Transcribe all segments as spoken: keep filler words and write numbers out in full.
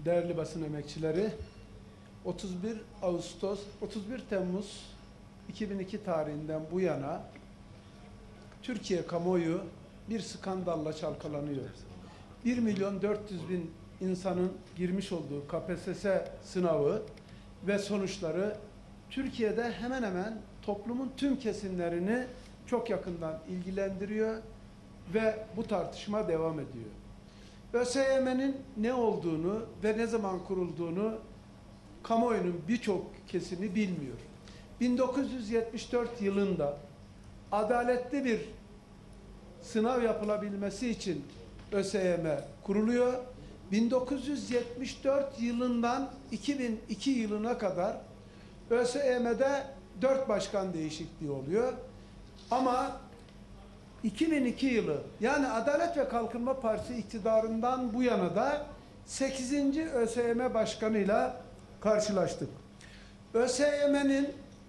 değerli basın emekçileri, otuz bir Ağustos, otuz bir Temmuz iki bin iki tarihinden bu yana Türkiye kamuoyu bir skandalla çalkalanıyor. bir milyon dört yüz bin insanın girmiş olduğu K P S S sınavı ve sonuçları Türkiye'de hemen hemen toplumun tüm kesimlerini çok yakından ilgilendiriyor ve bu tartışma devam ediyor. ÖSYM'nin ne olduğunu ve ne zaman kurulduğunu kamuoyunun birçok kesimi bilmiyor. bin dokuz yüz yetmiş dört yılında adaletli bir sınav yapılabilmesi için ÖSYM kuruluyor. bin dokuz yüz yetmiş dört yılından iki bin iki yılına kadar ÖSYM'de dört başkan değişikliği oluyor. Ama iki bin iki yılı yani Adalet ve Kalkınma Partisi iktidarından bu yana da sekizinci ÖSYM başkanıyla karşılaştık. ÖSYM'nin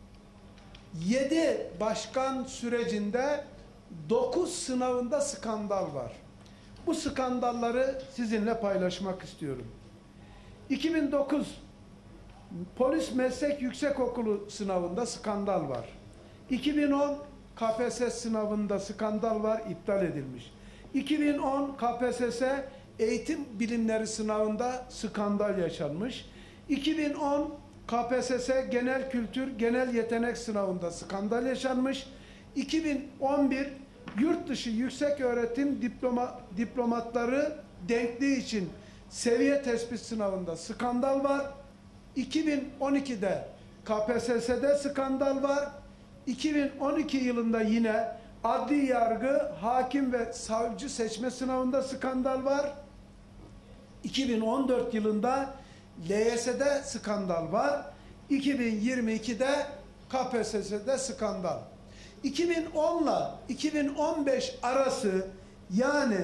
yedi başkan sürecinde dokuz sınavında skandal var. Bu skandalları sizinle paylaşmak istiyorum. iki bin dokuz Polis Meslek Yüksekokulu sınavında skandal var. iki bin on K P S S sınavında skandal var, iptal edilmiş. iki bin on K P S S Eğitim Bilimleri sınavında skandal yaşanmış. iki bin on K P S S Genel Kültür, Genel Yetenek sınavında skandal yaşanmış. iki bin on bir Yurt dışı yüksek öğretim diploma, diplomatları denkliği için seviye tespit sınavında skandal var. iki bin on ikide K P S S'de skandal var. iki bin on iki yılında yine adli yargı, hakim ve savcı seçme sınavında skandal var. iki bin on dört yılında L Y S'de skandal var. iki bin yirmi ikide K P S S'de skandal. iki bin on ile iki bin on beş arası yani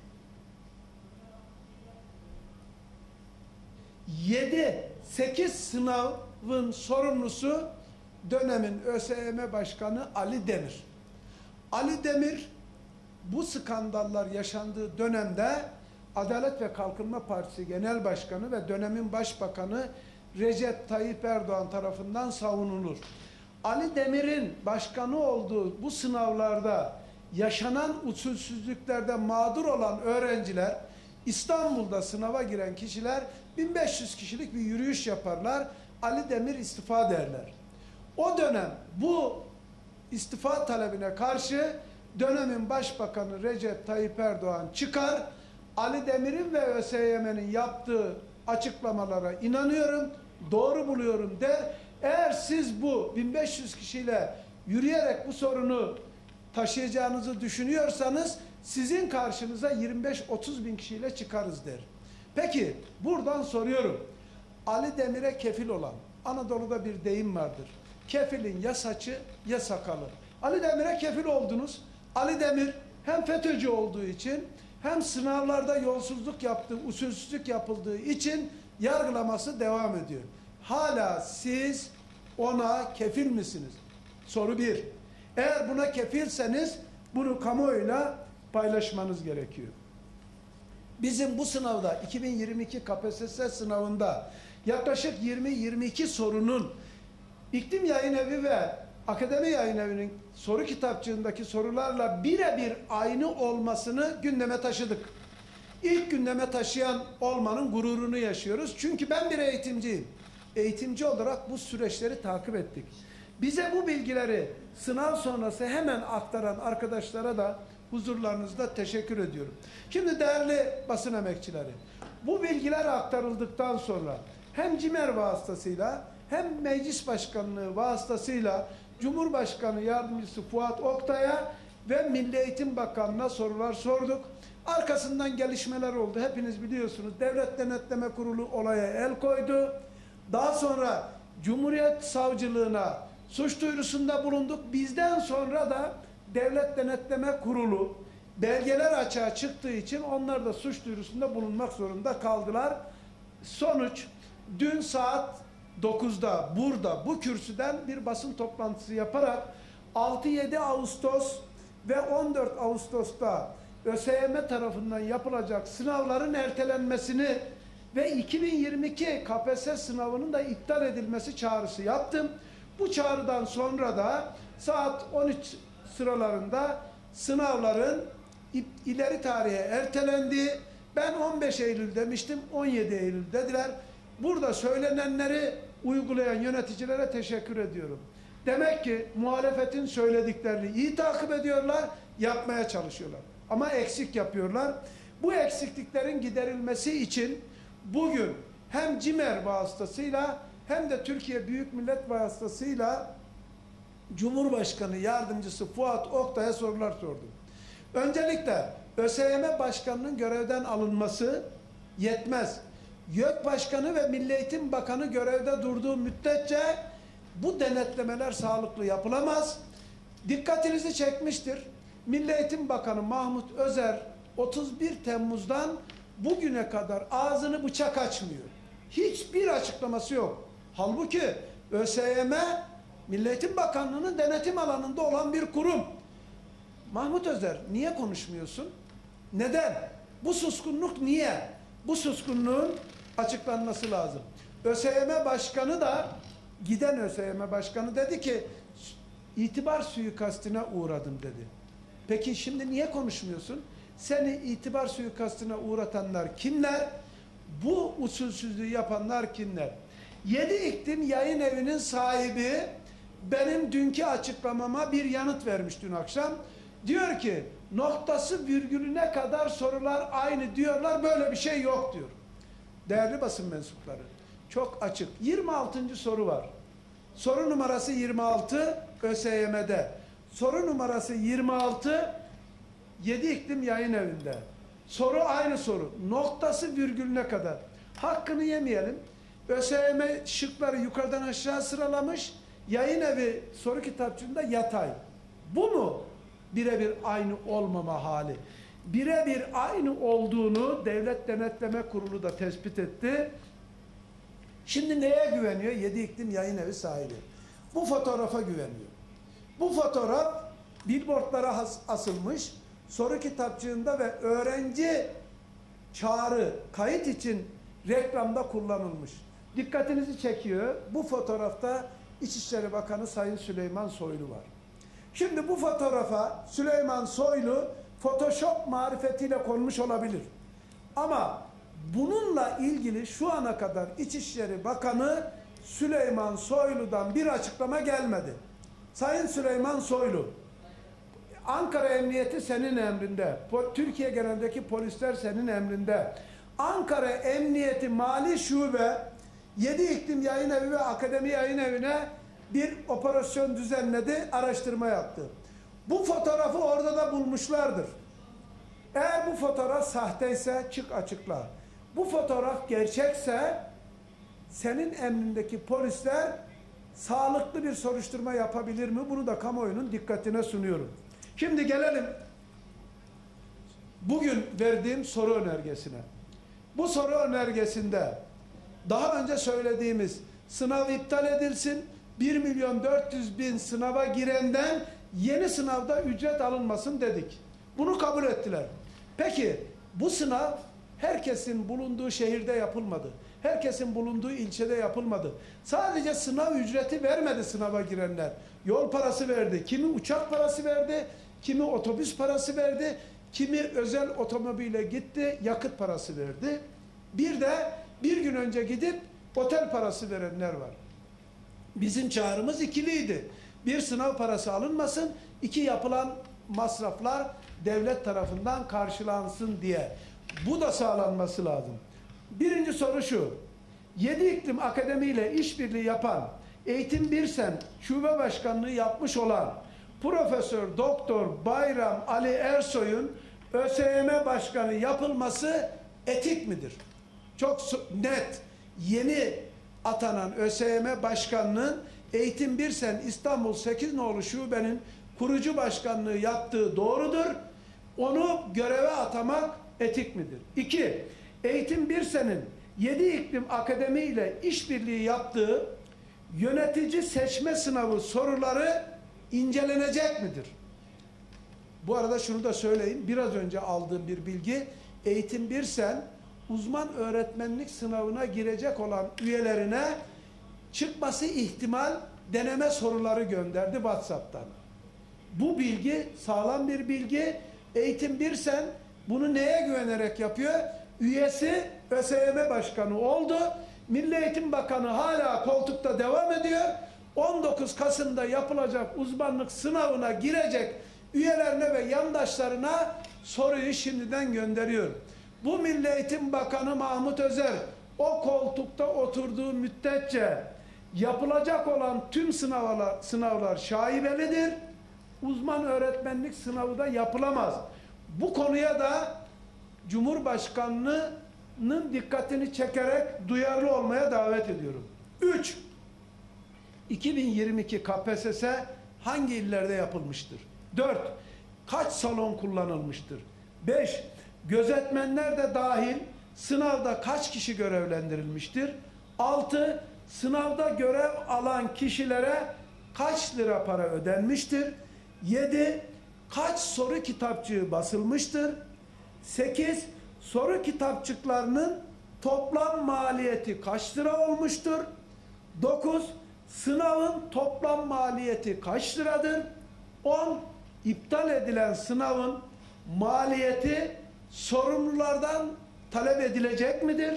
yedi sekiz sınavın sorumlusu dönemin ÖSYM Başkanı Ali Demir. Ali Demir bu skandallar yaşandığı dönemde Adalet ve Kalkınma Partisi Genel Başkanı ve dönemin Başbakanı Recep Tayyip Erdoğan tarafından savunulur. Ali Demir'in başkanı olduğu bu sınavlarda yaşanan usulsüzlüklerde mağdur olan öğrenciler, İstanbul'da sınava giren kişiler bin beş yüz kişilik bir yürüyüş yaparlar. Ali Demir istifa derler. O dönem bu istifa talebine karşı dönemin Başbakanı Recep Tayyip Erdoğan çıkar. Ali Demir'in ve ÖSYM'nin yaptığı açıklamalara inanıyorum, doğru buluyorum der. Eğer siz bu bin beş yüz kişiyle yürüyerek bu sorunu taşıyacağınızı düşünüyorsanız sizin karşınıza yirmi beş otuz bin kişiyle çıkarız der. Peki buradan soruyorum. Ali Demir'e kefil olan, Anadolu'da bir deyim vardır. Kefilin ya saçı ya sakalı. Ali Demir'e kefil oldunuz. Ali Demir hem FETÖ'cü olduğu için hem sınavlarda yolsuzluk yaptığı, usulsüzlük yapıldığı için yargılaması devam ediyor. Hala siz ona kefil misiniz? Soru bir. Eğer buna kefilseniz bunu kamuoyuyla paylaşmanız gerekiyor. Bizim bu sınavda iki bin yirmi iki K P S S sınavında yaklaşık yirmi yirmi iki sorunun İklim Yayınevi ve Akademi Yayınevi'nin soru kitapçığındaki sorularla birebir aynı olmasını gündeme taşıdık. İlk gündeme taşıyan olmanın gururunu yaşıyoruz. Çünkü ben bir eğitimciyim. Eğitimci olarak bu süreçleri takip ettik. Bize bu bilgileri sınav sonrası hemen aktaran arkadaşlara da huzurlarınızda teşekkür ediyorum. Şimdi değerli basın emekçileri, bu bilgiler aktarıldıktan sonra hem CİMER vasıtasıyla hem Meclis Başkanlığı vasıtasıyla Cumhurbaşkanı Yardımcısı Fuat Oktay'a ve Milli Eğitim Bakanlığı'na sorular sorduk. Arkasından gelişmeler oldu. Hepiniz biliyorsunuz. Devlet Denetleme Kurulu olaya el koydu. Daha sonra Cumhuriyet Savcılığına suç duyurusunda bulunduk. Bizden sonra da Devlet Denetleme Kurulu belgeler açığa çıktığı için onlar da suç duyurusunda bulunmak zorunda kaldılar. Sonuç dün saat dokuzda burada bu kürsüden bir basın toplantısı yaparak altı yedi Ağustos ve on dört Ağustos'ta ÖSYM tarafından yapılacak sınavların ertelenmesini ve iki bin yirmi iki K P S S sınavının da iptal edilmesi çağrısı yaptım. Bu çağrıdan sonra da saat on üç sıralarında sınavların ileri tarihe ertelendi. Ben on beş Eylül demiştim, on yedi Eylül dediler. Burada söylenenleri uygulayan yöneticilere teşekkür ediyorum. Demek ki muhalefetin söylediklerini iyi takip ediyorlar, yapmaya çalışıyorlar. Ama eksik yapıyorlar. Bu eksikliklerin giderilmesi için bugün hem CİMER vasıtasıyla hem de Türkiye Büyük Millet vasıtasıyla Cumhurbaşkanı Yardımcısı Fuat Oktay'a sorular sordum. Öncelikle ÖSYM Başkanı'nın görevden alınması yetmez. YÖK Başkanı ve Milli Eğitim Bakanı görevde durduğu müddetçe bu denetlemeler sağlıklı yapılamaz. Dikkatinizi çekmiştir. Milli Eğitim Bakanı Mahmut Özer otuz bir Temmuz'dan bugüne kadar ağzını bıçak açmıyor. Hiçbir açıklaması yok. Halbuki ÖSYM Milli Eğitim Bakanlığı'nın denetim alanında olan bir kurum. Mahmut Özer niye konuşmuyorsun? Neden? Bu suskunluk niye? Bu suskunluğun açıklanması lazım. ÖSYM Başkanı da giden ÖSYM Başkanı dedi ki itibar suikastine uğradım dedi. Peki şimdi niye konuşmuyorsun? Seni itibar suikastine uğratanlar kimler? Bu usulsüzlüğü yapanlar kimler? Yedi İklim Yayın Evi'nin sahibi benim dünkü açıklamama bir yanıt vermiş dün akşam. Diyor ki noktası virgülüne kadar sorular aynı diyorlar, böyle bir şey yok diyor. Değerli basın mensupları, çok açık. yirmi altıncı soru var. Soru numarası yirmi altı ÖSYM'de. Soru numarası yirmi altı Yedi İklim Yayın Evi'nde. Soru aynı soru. Noktası virgülüne kadar. Hakkını yemeyelim. ÖSYM şıkları yukarıdan aşağı sıralamış. Yayın Evi soru kitapçığında yatay. Bu mu birebir aynı olmama hali? Birebir aynı olduğunu Devlet Denetleme Kurulu da tespit etti. Şimdi neye güveniyor? Yedi İklim Yayın Evi sahibi. Bu fotoğrafa güveniyor. Bu fotoğraf billboardlara asılmış. Soru kitapçığında ve öğrenci çağrı, kayıt için reklamda kullanılmış. Dikkatinizi çekiyor. Bu fotoğrafta İçişleri Bakanı Sayın Süleyman Soylu var. Şimdi bu fotoğrafa Süleyman Soylu Photoshop marifetiyle konmuş olabilir. Ama bununla ilgili şu ana kadar İçişleri Bakanı Süleyman Soylu'dan bir açıklama gelmedi. Sayın Süleyman Soylu, Ankara Emniyeti senin emrinde, Türkiye genelindeki polisler senin emrinde. Ankara Emniyeti Mali Şube, Yedi İklim Yayın Evi ve Akademi Yayın Evi'ne bir operasyon düzenledi, araştırma yaptı. Bu fotoğrafı orada da bulmuşlardır. Eğer bu fotoğraf sahteyse çık açıkla. Bu fotoğraf gerçekse senin emrindeki polisler sağlıklı bir soruşturma yapabilir mi? Bunu da kamuoyunun dikkatine sunuyorum. Şimdi gelelim bugün verdiğim soru önergesine. Bu soru önergesinde daha önce söylediğimiz sınav iptal edilsin, bir milyon dört yüz bin sınava girenden yeni sınavda ücret alınmasın dedik. Bunu kabul ettiler. Peki bu sınav herkesin bulunduğu şehirde yapılmadı. Herkesin bulunduğu ilçede yapılmadı. Sadece sınav ücreti vermedi sınava girenler. Yol parası verdi. Kimi uçak parası verdi, kimi otobüs parası verdi, kimi özel otomobile gitti, yakıt parası verdi. Bir de bir gün önce gidip otel parası verenler var. Bizim çağrımız ikiliydi. Bir, sınav parası alınmasın. İki, yapılan masraflar devlet tarafından karşılansın diye. Bu da sağlanması lazım. Birinci soru şu. Yedi İklim Akademi ile işbirliği yapan, Eğitim Birsen Şube Başkanlığı yapmış olan Profesör Doktor Bayram Ali Ersoy'un ÖSYM Başkanı yapılması etik midir? Çok net. Yeni atanan ÖSYM Başkanlığı'nın Eğitim Birsen İstanbul sekiz nolu şubenin kurucu başkanlığı yaptığı doğrudur. Onu göreve atamak etik midir? İki, Eğitim Birsen'in Yedi İklim Akademi ile işbirliği yaptığı yönetici seçme sınavı soruları incelenecek midir? Bu arada şunu da söyleyeyim. Biraz önce aldığım bir bilgi, Eğitim Birsen uzman öğretmenlik sınavına girecek olan üyelerine çıkması ihtimal deneme soruları gönderdi WhatsApp'tan. Bu bilgi sağlam bir bilgi. Eğitim Birsen bunu neye güvenerek yapıyor? Üyesi ÖSYM Başkanı oldu. Milli Eğitim Bakanı hala koltukta devam ediyor. on dokuz Kasım'da yapılacak uzmanlık sınavına girecek üyelerine ve yandaşlarına soruyu şimdiden gönderiyor. Bu Milli Eğitim Bakanı Mahmut Özer o koltukta oturduğu müddetçe yapılacak olan tüm sınavlar, sınavlar şaibelidir. Uzman öğretmenlik sınavı da yapılamaz. Bu konuya da Cumhurbaşkanlığının dikkatini çekerek duyarlı olmaya davet ediyorum. üç. iki bin yirmi iki K P S S hangi illerde yapılmıştır? dört. Kaç salon kullanılmıştır? beş. Gözetmenler de dahil sınavda kaç kişi görevlendirilmiştir? altı. Sınavda görev alan kişilere kaç lira para ödenmiştir? yedi. Kaç soru kitapçığı basılmıştır? sekiz. Soru kitapçıklarının toplam maliyeti kaç lira olmuştur? dokuz. Sınavın toplam maliyeti kaç liradır? on. İptal edilen sınavın maliyeti sorumlulardan talep edilecek midir?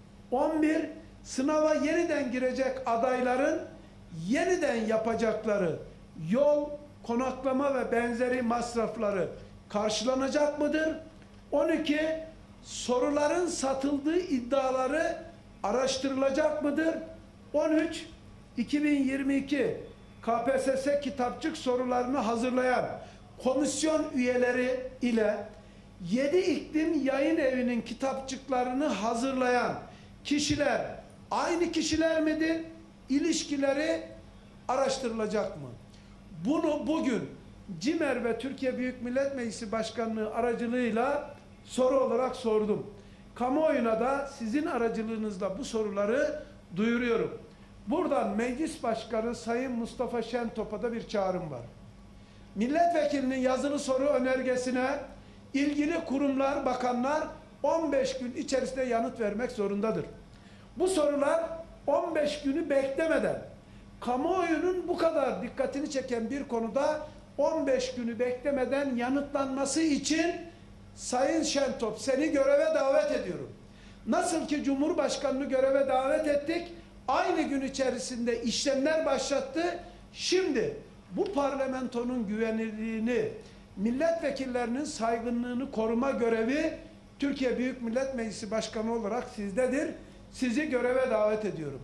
on bir. Sınava yeniden girecek adayların yeniden yapacakları yol, konaklama ve benzeri masrafları karşılanacak mıdır? on iki. Soruların satıldığı iddiaları araştırılacak mıdır? on üç. iki bin yirmi iki K P S S kitapçık sorularını hazırlayan komisyon üyeleri ile yedi iklim yayın evinin kitapçıklarını hazırlayan kişiler aynı kişiler midir? İlişkileri araştırılacak mı? Bunu bugün CİMER ve Türkiye Büyük Millet Meclisi Başkanlığı aracılığıyla soru olarak sordum. Kamuoyuna da sizin aracılığınızla bu soruları duyuruyorum. Buradan Meclis Başkanı Sayın Mustafa Şentop'a da bir çağrım var. Milletvekilinin yazılı soru önergesine ilgili kurumlar, bakanlar on beş gün içerisinde yanıt vermek zorundadır. Bu sorular on beş günü beklemeden, kamuoyunun bu kadar dikkatini çeken bir konuda on beş günü beklemeden yanıtlanması için Sayın Şentop seni göreve davet ediyorum. Nasıl ki Cumhurbaşkanı'nı göreve davet ettik, aynı gün içerisinde işlemler başlattı. Şimdi bu parlamentonun güvenilirliğini, milletvekillerinin saygınlığını koruma görevi Türkiye Büyük Millet Meclisi Başkanı olarak sizdedir. Sizi göreve davet ediyorum.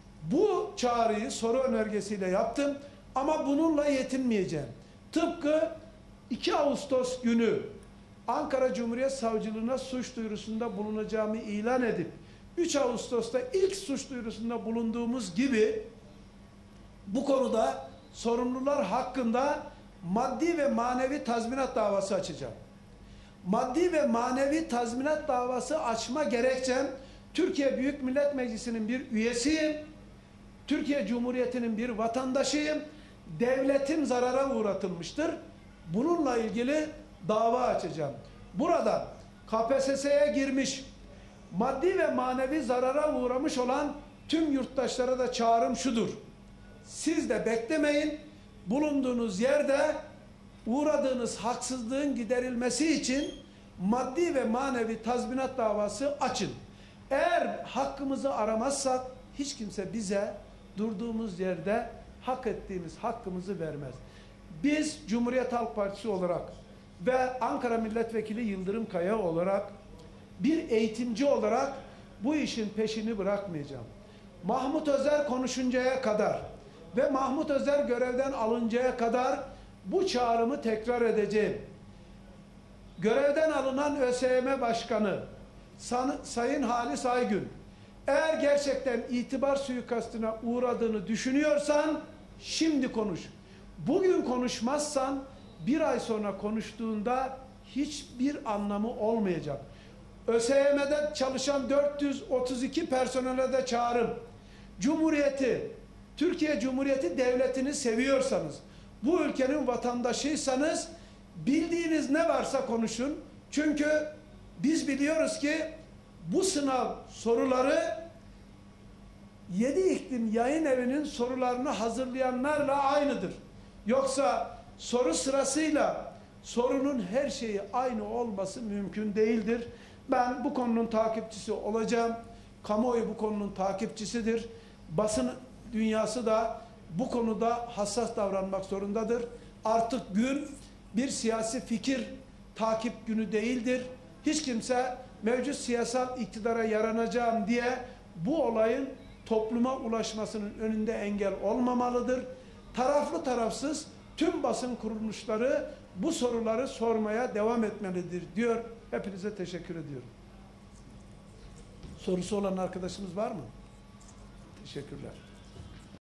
Bu çağrıyı soru önergesiyle yaptım ama bununla yetinmeyeceğim. Tıpkı iki Ağustos günü Ankara Cumhuriyet Savcılığına suç duyurusunda bulunacağımı ilan edip üç Ağustos'ta ilk suç duyurusunda bulunduğumuz gibi bu konuda sorumlular hakkında maddi ve manevi tazminat davası açacağım. Maddi ve manevi tazminat davası açma gerekçem Türkiye Büyük Millet Meclisi'nin bir üyesiyim. Türkiye Cumhuriyeti'nin bir vatandaşıyım. Devletim zarara uğratılmıştır. Bununla ilgili dava açacağım. Burada K P S S'ye girmiş, maddi ve manevi zarara uğramış olan tüm yurttaşlara da çağrım şudur. Siz de beklemeyin. Bulunduğunuz yerde uğradığınız haksızlığın giderilmesi için maddi ve manevi tazminat davası açın. Eğer hakkımızı aramazsak hiç kimse bize durduğumuz yerde hak ettiğimiz hakkımızı vermez. Biz Cumhuriyet Halk Partisi olarak ve Ankara Milletvekili Yıldırım Kaya olarak bir eğitimci olarak bu işin peşini bırakmayacağım. Mahmut Özer konuşuncaya kadar ve Mahmut Özer görevden alıncaya kadar bu çağrımı tekrar edeceğim. Görevden alınan ÖSYM Başkanı Sayın Halis Aygün, eğer gerçekten itibar suikastına uğradığını düşünüyorsan şimdi konuş. Bugün konuşmazsan bir ay sonra konuştuğunda hiçbir anlamı olmayacak. ÖSYM'de çalışan dört yüz otuz iki personele de çağırın. Cumhuriyeti, Türkiye Cumhuriyeti Devleti'ni seviyorsanız, bu ülkenin vatandaşıysanız bildiğiniz ne varsa konuşun. Çünkü biz biliyoruz ki bu sınav soruları Yedi İklim Yayın Evi'nin sorularını hazırlayanlarla aynıdır. Yoksa soru sırasıyla sorunun her şeyi aynı olması mümkün değildir. Ben bu konunun takipçisi olacağım. Kamuoyu bu konunun takipçisidir. Basın dünyası da bu konuda hassas davranmak zorundadır. Artık gün bir siyasi fikir takip günü değildir. Hiç kimse mevcut siyasal iktidara yaranacağım diye bu olayın topluma ulaşmasının önünde engel olmamalıdır. Taraflı tarafsız tüm basın kuruluşları bu soruları sormaya devam etmelidir diyor. Hepinize teşekkür ediyorum. Sorusu olan arkadaşımız var mı? Teşekkürler.